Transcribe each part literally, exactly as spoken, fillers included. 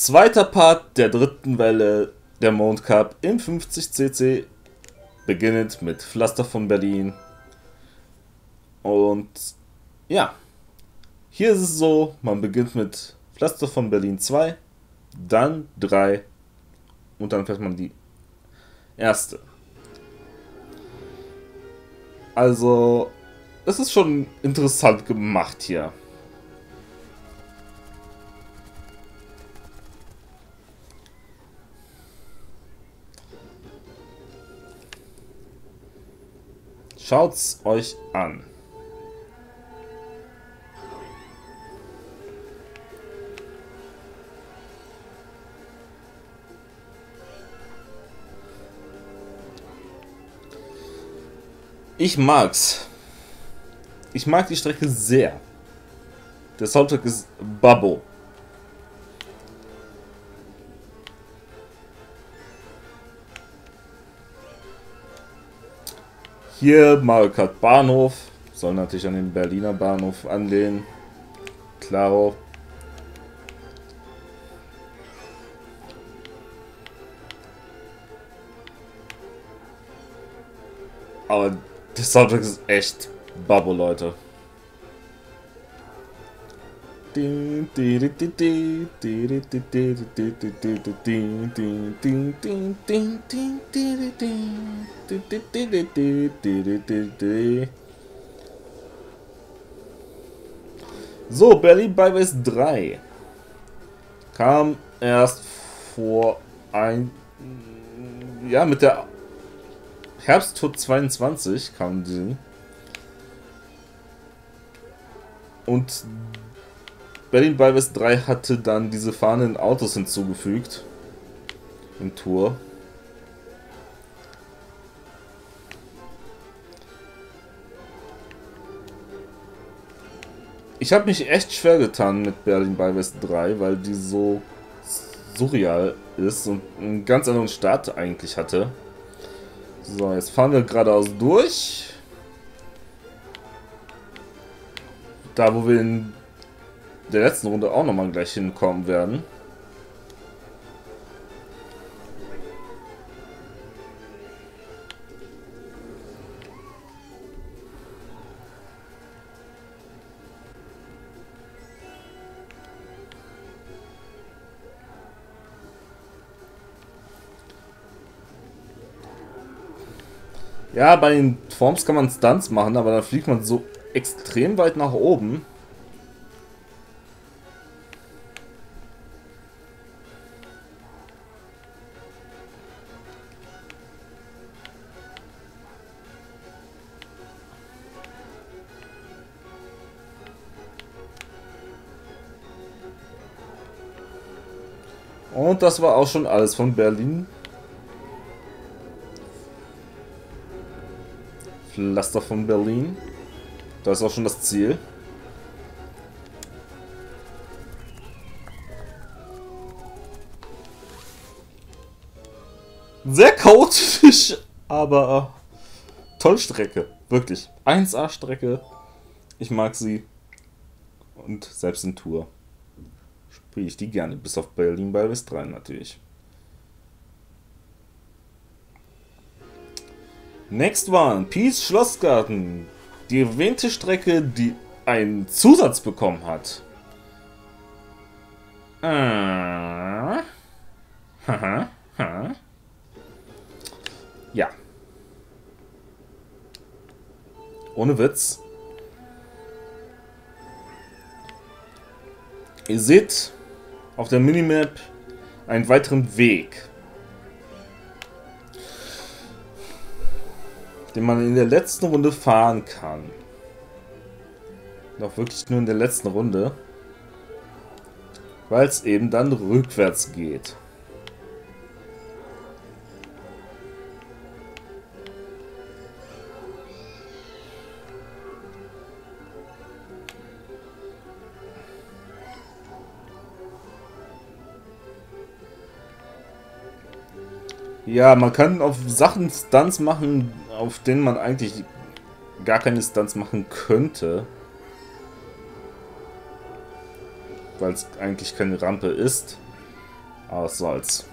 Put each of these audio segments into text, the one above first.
Zweiter Part der dritten Welle der Mondcup im fünfzig C C, beginnend mit Pflaster von Berlin. Und ja, hier ist es so, man beginnt mit Pflaster von Berlin zwei, dann drei und dann fährt man die erste. Also, es ist schon interessant gemacht hier. Schaut's euch an. Ich mag's. Ich mag die Strecke sehr. Der Soundtrack ist Babbo. Hier Mario Kart Bahnhof. Soll natürlich an den Berliner Bahnhof anlehnen. Klaro. Aber der Soundtrack ist echt Babbo, Leute. So, Berlin Byways drei kam erst vor ein... Ja, mit der Herbsttour zweiundzwanzig kam die. Und Berlin Byways drei hatte dann diese fahrenden Autos hinzugefügt. Im Tour. Ich habe mich echt schwer getan mit Berlin Byways drei, weil die so surreal ist und einen ganz anderen Start eigentlich hatte. So, jetzt fahren wir geradeaus durch. Da, wo wir in der letzten Runde auch nochmal gleich hinkommen werden. Ja, bei den Forms kann man Stunts machen, aber dann fliegt man so extrem weit nach oben. Und das war auch schon alles von Berlin. Pflaster von Berlin. Da ist auch schon das Ziel. Sehr chaotisch, aber tolle Strecke. Wirklich. eins A Strecke. Ich mag sie. Und selbst in Tour spiele ich die gerne. Bis auf Berlin Byways drei natürlich. Next one, Peace Schlossgarten. Die erwähnte Strecke, die einen Zusatz bekommen hat. Ah. Haha. Ha. Ja. Ohne Witz. Ihr seht auf der Minimap einen weiteren Weg, den man in der letzten Runde fahren kann. Doch wirklich nur in der letzten Runde, weil es eben dann rückwärts geht. Ja, man kann auf Sachen Stunts machen, auf denen man eigentlich gar keine Stunts machen könnte. weil es eigentlich keine Rampe ist. Aber was soll's.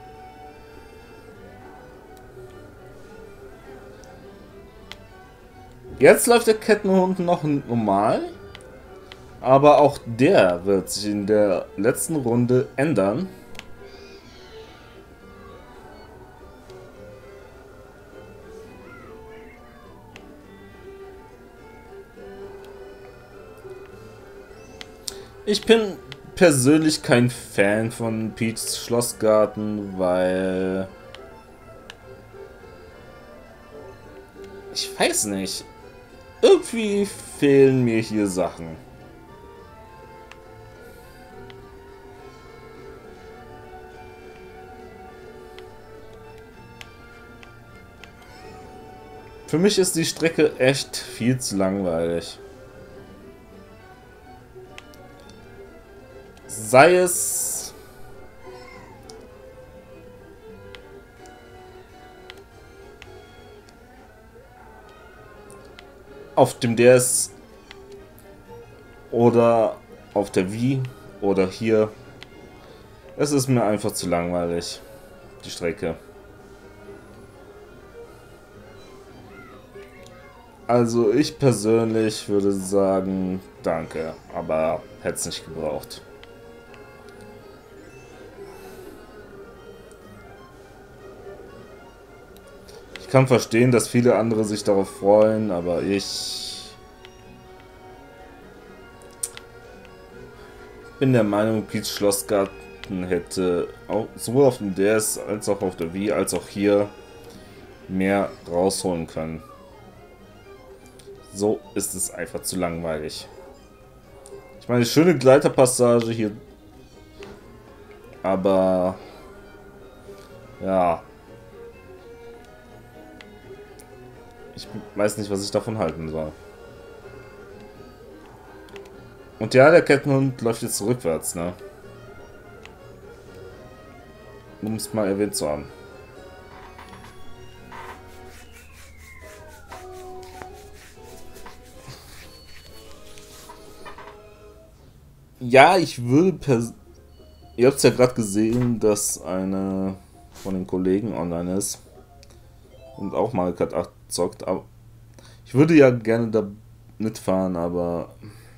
Jetzt läuft der Kettenhund noch normal. Aber auch der wird sich in der letzten Runde ändern. Ich bin persönlich kein Fan von Peachs Schlossgarten, weil... Ich weiß nicht. Irgendwie fehlen mir hier Sachen. Für mich ist die Strecke echt viel zu langweilig. Sei es auf dem D S oder auf der Wii oder hier. Es ist mir einfach zu langweilig, die Strecke. Also ich persönlich würde sagen, danke, aber hätte es nicht gebraucht. Ich kann verstehen, dass viele andere sich darauf freuen, aber ich bin der Meinung, Peach's Schlossgarten hätte auch, sowohl auf dem D S als auch auf der Wii als auch hier mehr rausholen können. So ist es einfach zu langweilig. Ich meine, schöne Gleiterpassage hier, aber ja, ich weiß nicht, was ich davon halten soll. Und ja, der Kettenhund läuft jetzt rückwärts, ne? Um es mal erwähnt zu haben. Ja, ich würde per... Ihr habt es ja gerade gesehen, dass eine von den Kollegen online ist und auch Mario Kart acht zockt. Aber ich würde ja gerne da mitfahren, aber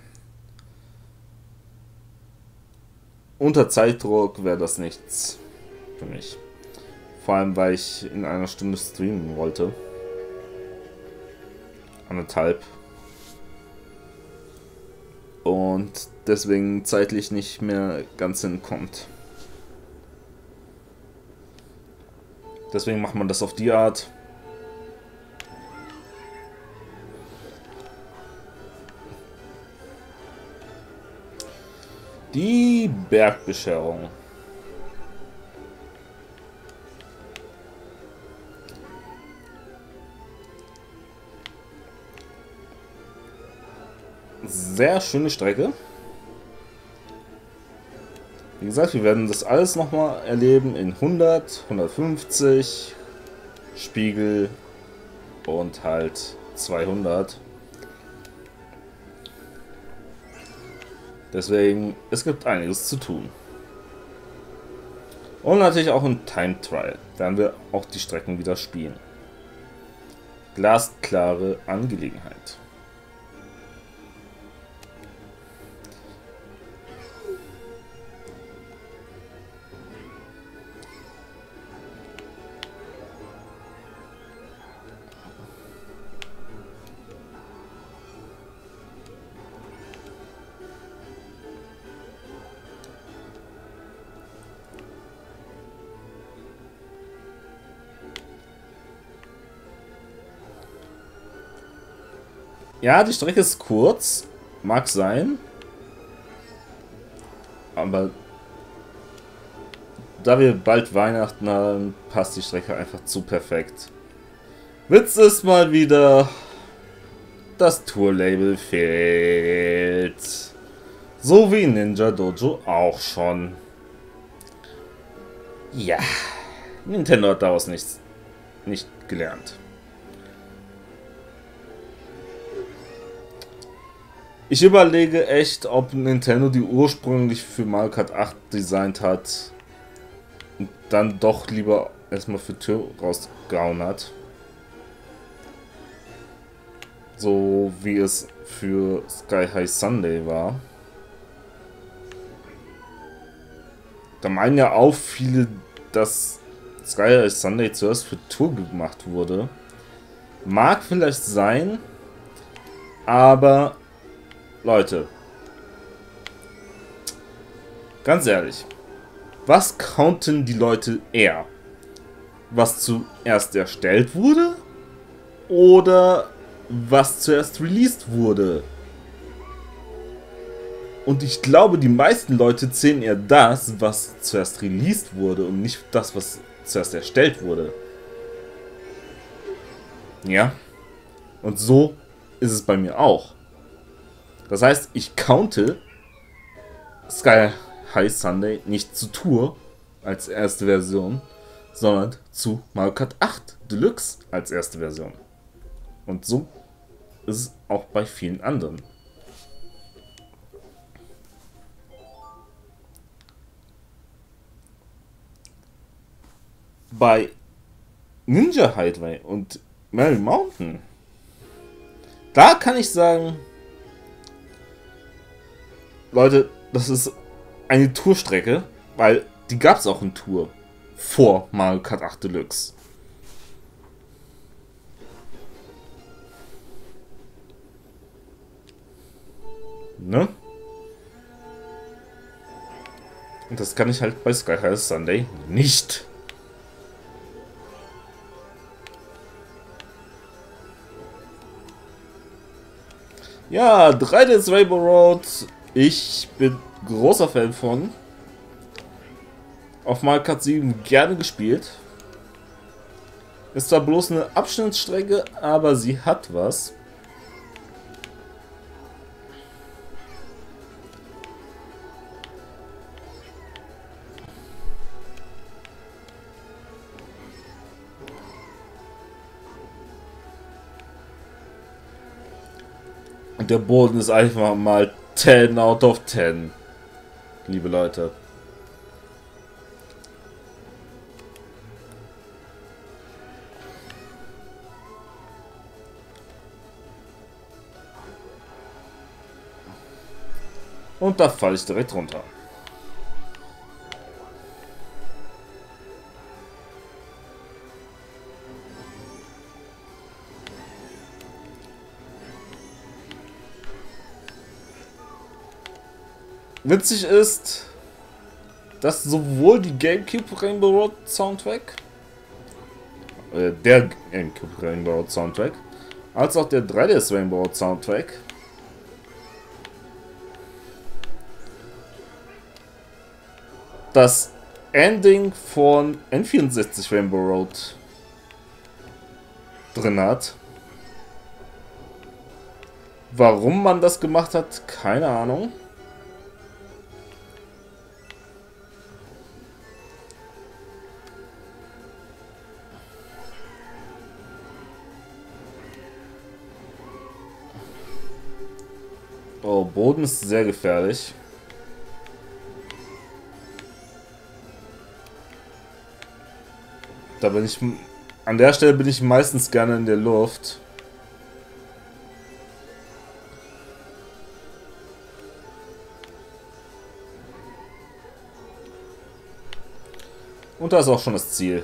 unter Zeitdruck wäre das nichts für mich. Vor allem, weil ich in einer Stunde streamen wollte. Anderthalb. Und deswegen zeitlich nicht mehr ganz hinkommt. Deswegen macht man das auf die Art. Die Bergbescherung. Sehr schöne Strecke. Wie gesagt, wir werden das alles nochmal erleben in hundert, hundertfünfzig, Spiegel und halt zweihundert. Deswegen, es gibt einiges zu tun. Und natürlich auch ein Time Trial. Da werden wir auch die Strecken wieder spielen. Glasklare Angelegenheit. Ja, die Strecke ist kurz, mag sein, aber da wir bald Weihnachten haben, passt die Strecke einfach zu perfekt. Witz ist mal wieder, das Tour-Label fehlt. So wie Ninja Dojo auch schon. Ja, Nintendo hat daraus nichts nicht gelernt. Ich überlege echt, ob Nintendo, die ursprünglich für Mario Kart acht designt hat, und dann doch lieber erstmal für Tür rausgehauen hat. So wie es für Sky High Sunday war. Da meinen ja auch viele, dass Sky High Sunday zuerst für Tour gemacht wurde. Mag vielleicht sein, aber Leute, ganz ehrlich, was counten die Leute eher? Was zuerst erstellt wurde oder was zuerst released wurde? Und ich glaube, die meisten Leute zählen eher das, was zuerst released wurde und nicht das, was zuerst erstellt wurde. Ja. Und so ist es bei mir auch. Das heißt, ich counte Sky High Sunday nicht zu Tour als erste Version, sondern zu Mario Kart acht Deluxe als erste Version. Und so ist es auch bei vielen anderen. Bei Ninja Highway und Merry Mountain, da kann ich sagen, Leute, das ist eine Tourstrecke, weil die gab es auch in Tour vor Mario Kart acht Deluxe. Ne? Und das kann ich halt bei Sky High Sunday nicht. Ja, drei D Rainbow Road. Ich bin großer Fan von. Auf Mario Kart sieben gerne gespielt. Ist zwar bloß eine Abschnittsstrecke, aber sie hat was. Und der Boden ist einfach mal zehn out of zehn. Liebe Leute. Und da falle ich direkt runter. Witzig ist, dass sowohl die GameCube Rainbow Road Soundtrack, äh, der GameCube Rainbow Road Soundtrack, als auch der drei D S Rainbow Road Soundtrack das Ending von N vierundsechzig Rainbow Road drin hat. Warum man das gemacht hat, keine Ahnung. Oh, Boden ist sehr gefährlich. Da bin ich... An der Stelle bin ich meistens gerne in der Luft. Und da ist auch schon das Ziel.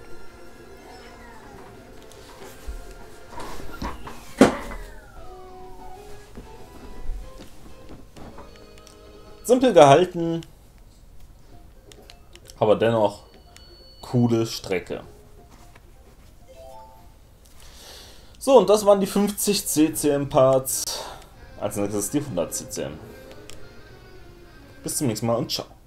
Simpel gehalten, aber dennoch coole Strecke. So, und das waren die fünfzig C C M Parts. Als nächstes die hundert C C M. Bis zum nächsten Mal und ciao.